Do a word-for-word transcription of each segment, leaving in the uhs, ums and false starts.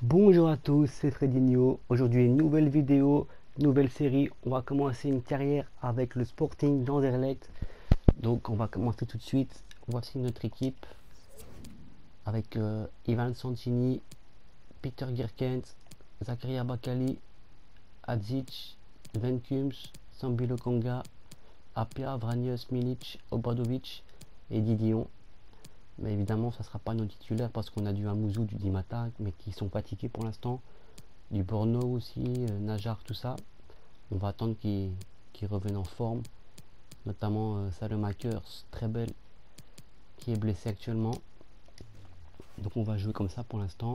Bonjour à tous, c'est Fredinho. Aujourd'hui, une nouvelle vidéo, nouvelle série. On va commencer une carrière avec le Sporting d'Anderlecht. Donc, on va commencer tout de suite. Voici notre équipe avec euh, Ivan Santini, Peter Gierkens, Zakaria Bakali, Adzic, Venkums, Sambi Lokonga, Apia, Vranius, Milic, Obradovic et Didion. Mais évidemment, ça ne sera pas nos titulaires parce qu'on a du Amouzou, du Dimata, mais qui sont fatigués pour l'instant. Du Borno aussi, euh, Najar, tout ça. On va attendre qu'ils qu'ils reviennent en forme. Notamment euh, Salemakers, très belle, qui est blessé actuellement. Donc on va jouer comme ça pour l'instant.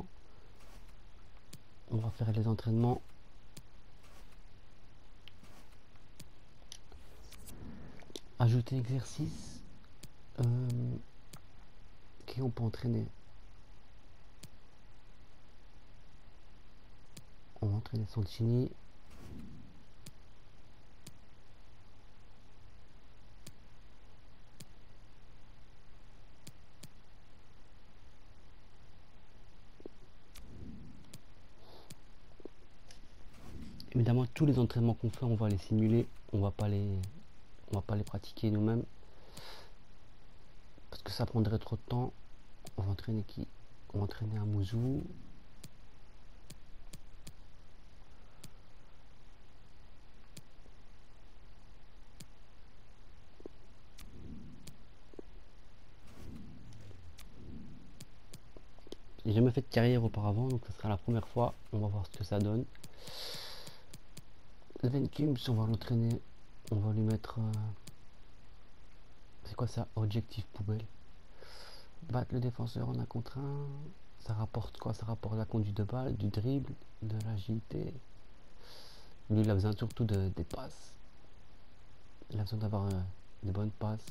On va faire les entraînements. Ajouter exercice. Euh, qui on peut entraîner? On va entraîner Santini. Évidemment, tous les entraînements qu'on fait, on va les simuler. On va pas les, on va pas les pratiquer nous-mêmes parce que ça prendrait trop de temps. On va entraîner qui? On va entraîner Amouzou. J'ai jamais fait de carrière auparavant, donc ce sera la première fois. On va voir ce que ça donne. Venkums, on va l'entraîner. On va lui mettre. Euh... C'est quoi ça? Objectif poubelle. Battre le défenseur en un contre un. Ça rapporte quoi? Ça rapporte la conduite de balle, du dribble, de l'agilité. Lui, il a besoin surtout de, des passes. Il a besoin d'avoir euh, des bonnes passes.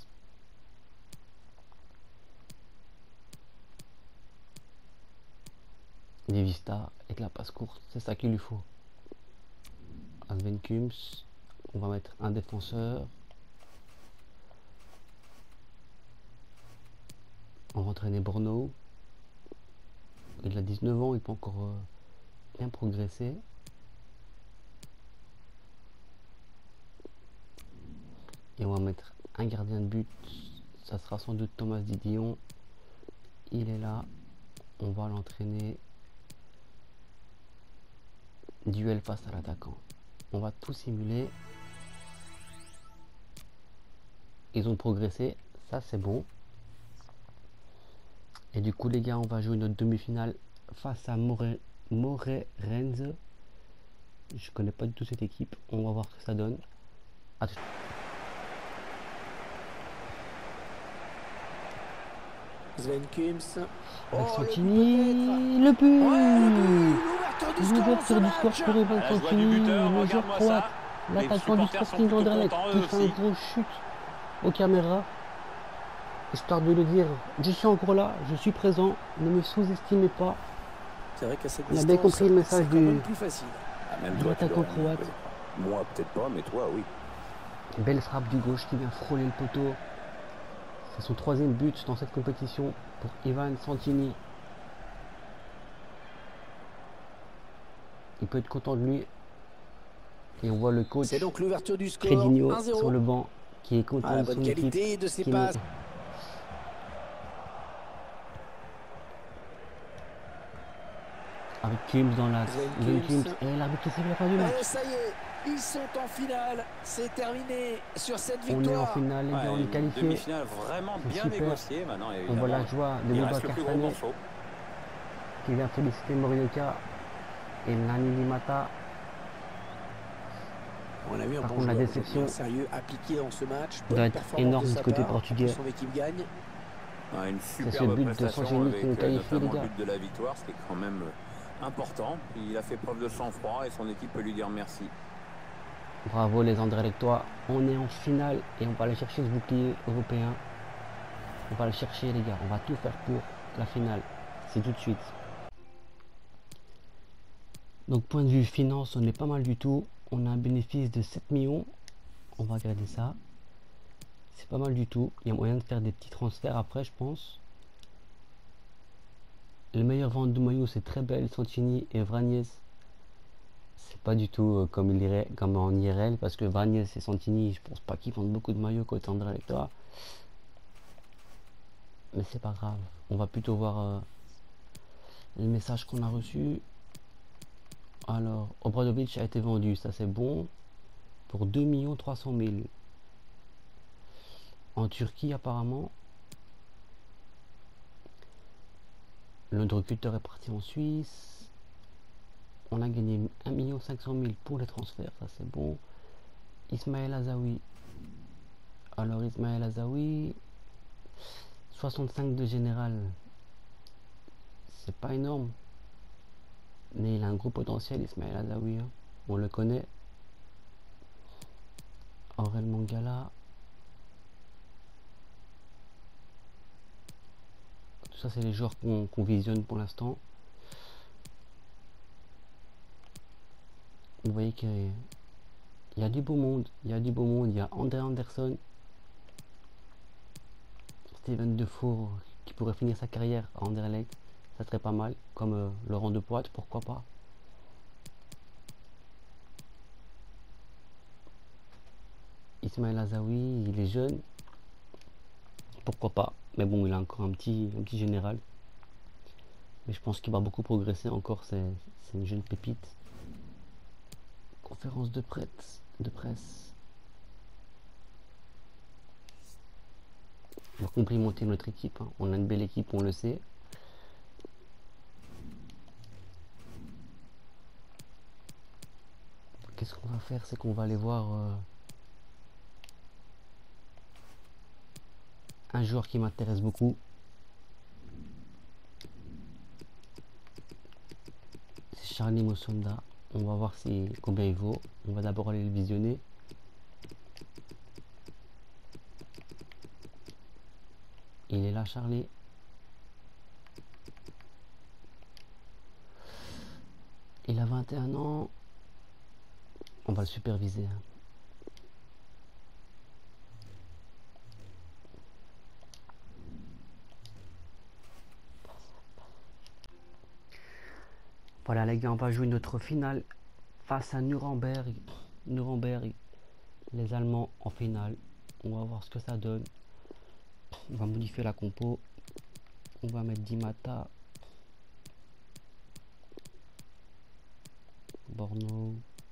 Des vistas et de la passe courte, c'est ça qu'il lui faut. À Venkums, on va mettre un défenseur. On va entraîner Borno. Il a dix-neuf ans, il peut encore euh, bien progresser. Et on va mettre un gardien de but. Ça sera sans doute Thomas Didion. Il est là. On va l'entraîner. Duel face à l'attaquant. On va tout simuler. Ils ont progressé. Ça, c'est bon. Et du coup, les gars, on va jouer notre demi-finale face à Moreirense. Je connais pas du tout cette équipe. On va voir ce que ça donne. À tout. Venkums. Avec Santini, le but. L'ouverture du score pour Ivan Santini, le joueur croate, l'attaquant du Sporting d'Anderlecht, qui fait un gros chute aux caméras. Histoire de lui dire, je suis encore là, je suis présent, ne me sous-estimez pas. C'est vrai qu'à cette On a bien compris le message du, plus facile. Ah, même de toi, l'attaquant tu croate. Moi, peut-être pas, mais toi, oui. Belle frappe du gauche qui vient frôler le poteau. C'est son troisième but dans cette compétition pour Ivan Santini. Il peut être content de lui. Et on voit le coach C'est donc l'ouverture du score. Fredinho sur le banc qui est content ah, la de son bonne qualité équipe. de ses Qui passes. Avec Kums dans l'axe. Venkums et l'arbitre qui siffle la fin du match. Et ça y est, ils sont en finale. C'est terminé sur cette victoire. On est en finale, les gars, on est qualifiés. Demi-finale vraiment bien super. négociée maintenant. On voit la joie de Bouba Castanet Castanet qui vient féliciter Morioka et Nani Limata. On a vu un Par bon contre, la joueur, déception sérieux appliqué dans ce match. doit être énorme du côté portugais. Son équipe gagne. Ouais, une C'est ce superbe but de prestation Santini avec qui nous qualifie, les notamment gars. le but de la victoire, ce qui est quand même euh, important. Il a fait preuve de sang-froid et son équipe peut lui dire merci. Bravo les Anderlechtois, on est en finale et on va aller chercher ce bouclier européen. On va le chercher, les gars, on va tout faire pour la finale. C'est tout de suite. Donc point de vue finance, on est pas mal du tout. On a un bénéfice de sept millions. On va regarder ça. C'est pas mal du tout. Il y a moyen de faire des petits transferts après, je pense. Le meilleur vente de maillot, c'est très belle, Santini et Vragnez. C'est pas du tout euh, comme, il irait, comme en I R L, parce que Vragnez et Santini, je pense pas qu'ils vendent beaucoup de maillots côté Anderlecht. Mais c'est pas grave. On va plutôt voir euh, les messages qu'on a reçus. Alors, Obradovic a été vendu, ça c'est bon, pour deux millions trois cent mille. En Turquie, apparemment. Le recruteur est parti en Suisse. On a gagné un million cinq cent mille pour les transferts, ça c'est bon. Ismaël Azaoui. Alors Ismaël Azaoui, soixante-cinq de général. C'est pas énorme. Mais il a un gros potentiel, Ismaël Azaoui. Hein. On le connaît. Aurel Mangala. Tout ça, c'est les joueurs qu'on qu'on visionne pour l'instant. Vous voyez qu'il y a du beau monde. Il y a du beau monde. Il y a André Anderson. Steven Defour qui pourrait finir sa carrière à Anderlecht. Ça serait pas mal. Comme euh, Laurent Depoitre, pourquoi pas. Ismaël Azaoui, il est jeune. Pourquoi pas. Mais bon, il a encore un petit, un petit général. Mais je pense qu'il va beaucoup progresser encore. C'est une jeune pépite. Conférence de presse. De presse. On va complimenter notre équipe. Hein. On a une belle équipe, on le sait. Qu'est-ce qu'on va faire? C'est qu'on va aller voir euh, un joueur qui m'intéresse beaucoup. C'est Charlie Mosonda. On va voir si, combien il vaut. On va d'abord aller le visionner. Il est là, Charlie. Il a vingt et un ans. On va le superviser. Hein. Voilà les gars, on va jouer notre finale face à Nuremberg. Nuremberg, les Allemands en finale. On va voir ce que ça donne. On va modifier la compo. On va mettre Di Matta. Borno.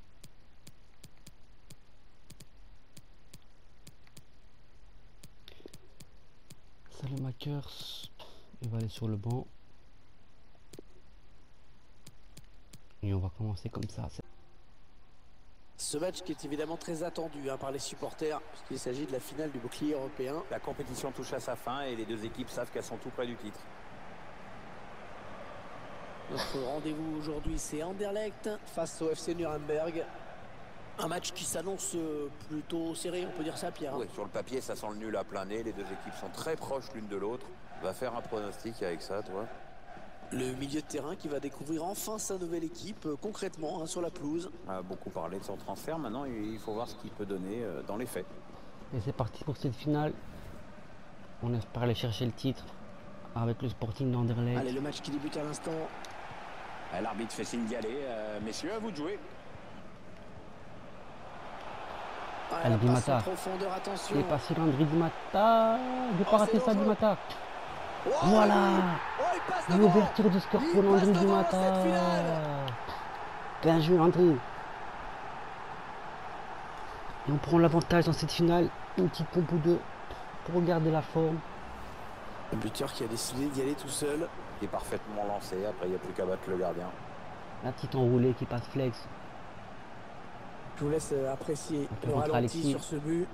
Salemakers, il va aller sur le banc. Et on va commencer comme ça. Ce match qui est évidemment très attendu hein, par les supporters, puisqu'il s'agit de la finale du bouclier européen. La compétition touche à sa fin et les deux équipes savent qu'elles sont tout près du titre. Notre rendez-vous aujourd'hui, c'est Anderlecht face au F C Nuremberg. Un match qui s'annonce plutôt serré, on peut dire ça, Pierre. Oui, sur le papier, ça sent le nul à plein nez. Les deux équipes sont très proches l'une de l'autre. Va faire un pronostic avec ça, toi. Le milieu de terrain qui va découvrir enfin sa nouvelle équipe, euh, concrètement, hein, sur la pelouse. On a beaucoup parlé de son transfert. Maintenant, il faut voir ce qu'il peut donner euh, dans les faits. Et c'est parti pour cette finale. On espère aller chercher le titre avec le Sporting d'Anderlecht. Allez, le match qui débute à l'instant. L'arbitre fait signe d'y aller. Euh, messieurs, à vous de jouer. Ah, Allez, Di Matta. Profondeur, attention. Il est passé Landry Di Matta. Il ne pas Oh, rater ça, Di dangereux. Matta. Oh, Voilà. oh, il passe devant. L'ouverture du score pour Il Landry passe Di devant Matta. cette finale. Bien joué, Landry. Et on prend l'avantage dans cette finale. Une petite pompe ou deux pour regarder la forme. Le buteur qui a décidé d'y aller tout seul. Il est parfaitement lancé. Après, il n'y a plus qu'à battre le gardien. La petite enroulée qui passe flex. Je vous laisse euh, apprécier On peut le rentrer ralenti Alexis. sur ce but.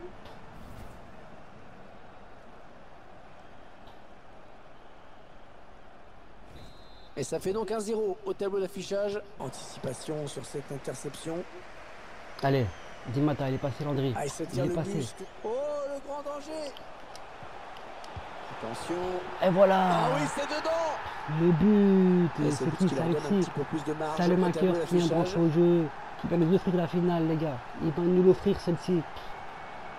Et ça fait donc un zéro au tableau d'affichage. Anticipation sur cette interception. Allez, Di Matta, il est passé Landry. Ah, il se Il tire est le passé. buste. Oh, le grand danger. Attention. Et voilà. Ah oui, c'est dedans. Le but. Et C'est c'est qui, qui leur c'est donne un Alexis. petit peu plus de marge. C'est le au tableau Makers qui vient d'affichage. brancher au jeu. Qui va nous offrir la finale, les gars. Il va nous l'offrir, celle-ci.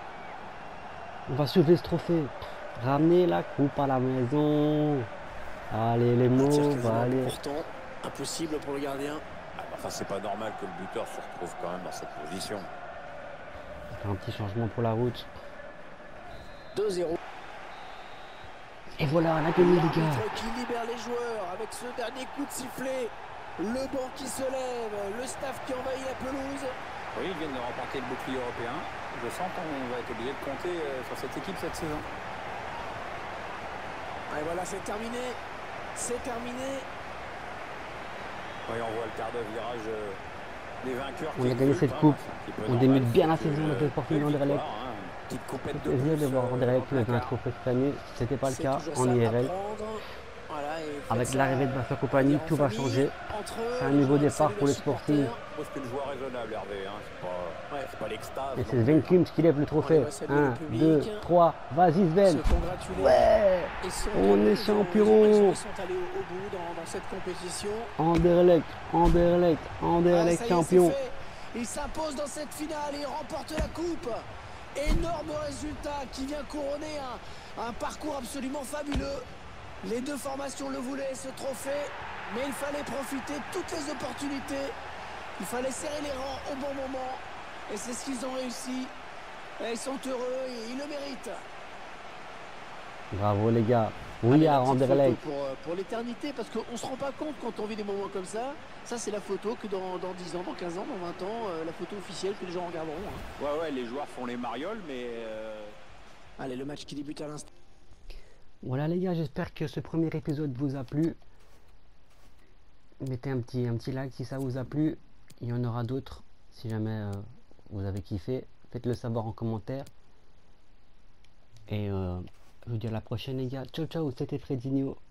On va sauver ce trophée. Ramener la coupe à la maison. Allez les Un tir mots, quasiment va aller. pourtant impossible pour le gardien. Ah, enfin, c'est pas normal que le buteur se retrouve quand même dans cette position. Un petit changement pour la route. deux zéro. Et voilà, on a gagné les gars. L'arbitre qui libère les joueurs avec ce dernier coup de sifflet. Le banc qui se lève, le staff qui envahit la pelouse. Oui, ils viennent de remporter le bouclier européen. Je sens qu'on va être obligé de compter euh, sur cette équipe cette saison. Et voilà, c'est terminé. C'est terminé. Oui, on voit le quart de virage euh, des vainqueurs. On qui a gagné exultent, cette hein. coupe. C'est un petit peu On normal, débute bien la c'est que, saison avec le euh, Sporting belle d'Anderlecht. victoire, hein. Petite coupette C'est de plaisir de plus, voir euh, Anderlecht dans le avec un placard. trophée cette année. C'était pas le C'est cas toujours en ça I à R L. prendre. Voilà, et Avec faites l'arrivée ça, de Vincent Compagnie, dire en tout va famille, changer. entre C'est un les nouveau joueurs, départ saluer pour le les Sporting. supporters. Je pense que le joueur raisonnable, Hervé. Hein. C'est pas, Ouais. c'est pas l'extase. Et non c'est plus. Sven Klimt qui lève le trophée. On va saluer un, le public. deux, trois, vas-y Se Sven. congratuler. Ouais, Ils sont on heureux, est ils ont- champion. Ils, ont- ils sont allés au, au bout dans, dans cette compétition. Anderlecht, Anderlecht, Ah, Anderlecht ça y est, champion. c'est fait. Il s'impose dans cette finale et il remporte la coupe. Énorme résultat qui vient couronner un, un parcours absolument fabuleux. Les deux formations le voulaient, ce trophée, mais il fallait profiter de toutes les opportunités. Il fallait serrer les rangs au bon moment. Et c'est ce qu'ils ont réussi. Et ils sont heureux et ils le méritent. Bravo les gars. Oui Allez, à la petite Anderlecht. photo pour, euh, pour l'éternité, parce qu'on ne se rend pas compte quand on vit des moments comme ça. Ça, c'est la photo que dans, dans dix ans, dans quinze ans, dans vingt ans, euh, la photo officielle que les gens regarderont. hein. Ouais, ouais, les joueurs font les marioles, mais euh, Allez, le match qui débute à l'instant. Voilà les gars, j'espère que ce premier épisode vous a plu. Mettez un petit, un petit like si ça vous a plu. Il y en aura d'autres. Si jamais euh, vous avez kiffé, faites-le savoir en commentaire. Et euh, je vous dis à la prochaine les gars. Ciao ciao, c'était Fredinho.